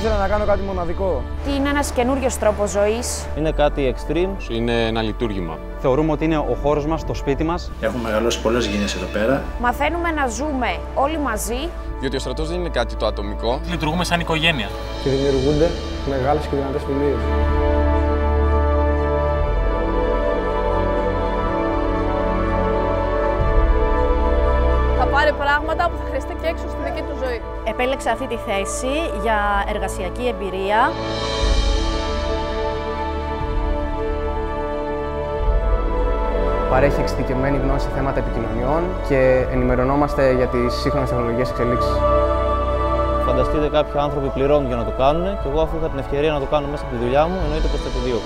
ήθελα να κάνω κάτι μοναδικό. Τι είναι ένας καινούριος τρόπος ζωής. Είναι κάτι extreme. Είναι ένα λειτουργήμα. Θεωρούμε ότι είναι ο χώρος μας, το σπίτι μας. Έχουμε μεγαλώσει πολλές γενιές εδώ πέρα. Μαθαίνουμε να ζούμε όλοι μαζί. Διότι ο στρατός δεν είναι κάτι το ατομικό. Λειτουργούμε σαν οικογένεια. Και δημιουργούνται μεγάλες και δυνατές φιλίες. Θα πάρει πράγματα που θα χρειαστεί και έξω στη δική του ζωή. Επέλεξα αυτή τη θέση για εργασιακή εμπειρία. Παρέχει εξειδικευμένη γνώση σε θέματα επικοινωνιών και ενημερωνόμαστε για τις σύγχρονες τεχνολογικές εξελίξεις. Φανταστείτε κάποιοι άνθρωποι πληρώνουν για να το κάνουν και εγώ αφού είχα την ευκαιρία να το κάνω μέσα από τη δουλειά μου, εννοείται πως θα το διώξω.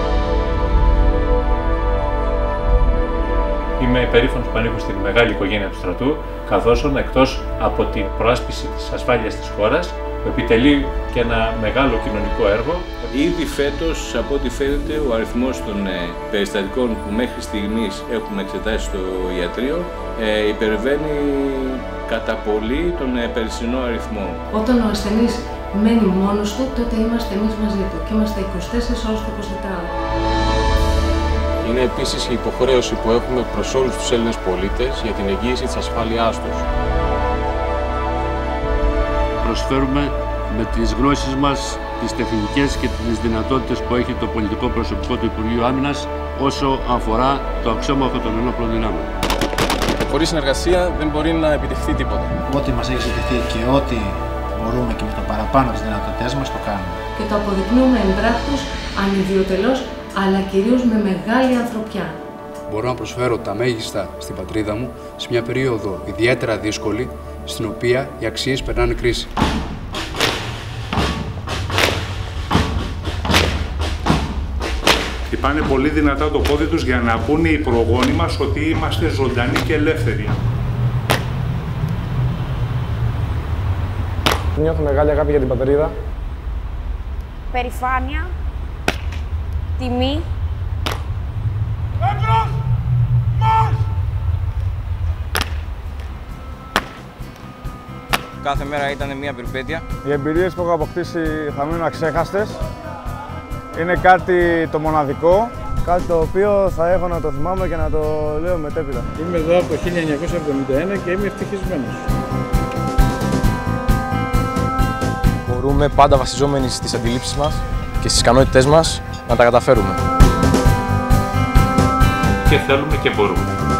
Είμαι υπερήφανος που ανήκω στην μεγάλη οικογένεια του στρατού, καθώς εκτός από την προάσπιση της ασφάλειας της χώρας, επιτελεί και ένα μεγάλο κοινωνικό έργο. Ήδη φέτος, από ό,τι φαίνεται, ο αριθμός των περιστατικών που μέχρι στιγμής έχουμε εξετάσει στο ιατρείο υπερβαίνει κατά πολύ τον περσινό αριθμό. Όταν ο ασθενής μένει μόνος του, τότε είμαστε εμείς μαζί του και είμαστε 24 ώρες το 24ωρο. Είναι επίσης η υποχρέωση που έχουμε προς όλους τους Έλληνες πολίτες για την εγγύηση της ασφάλειάς τους. Προσφέρουμε με τις γνώσεις μας, τις τεχνικές και τις δυνατότητες που έχει το πολιτικό προσωπικό του Υπουργείου Άμυνας όσο αφορά το αξιόμαχο των ενόπλων δυνάμεων. Χωρίς συνεργασία δεν μπορεί να επιτευχθεί τίποτα. Ό,τι μας έχει ζητηθεί και ό,τι μπορούμε και με το παραπάνω τις δυνατότητές μας το κάνουμε. Και το αποδεικνύουμε εμπράκτως, ανιδιοτελώς, αλλά κυρίως με μεγάλη ανθρωπιά. Μπορώ να προσφέρω τα μέγιστα στην πατρίδα μου σε μια περίοδο ιδιαίτερα δύσκολη, στην οποία οι αξίες περνάνε κρίση. Χτυπάνε πολύ δυνατά το πόδι τους για να πούνε οι προγόνοι μας ότι είμαστε ζωντανοί και ελεύθεροι. Νιώθω μεγάλη αγάπη για την πατρίδα. Περηφάνεια. Τιμή. Έμπρος! Μαρς! Κάθε μέρα ήταν μια περιπέτεια. Οι εμπειρίες που έχω αποκτήσει θα μείνουν αξέχαστες. Είναι κάτι το μοναδικό, κάτι το οποίο θα έχω να το θυμάμαι και να το λέω μετέπειτα. Είμαι εδώ από το 1971 και είμαι ευτυχισμένος. Μπορούμε πάντα βασιζόμενοι στις αντιλήψεις μας και στις ικανότητές μας να τα καταφέρουμε. Και θέλουμε και μπορούμε.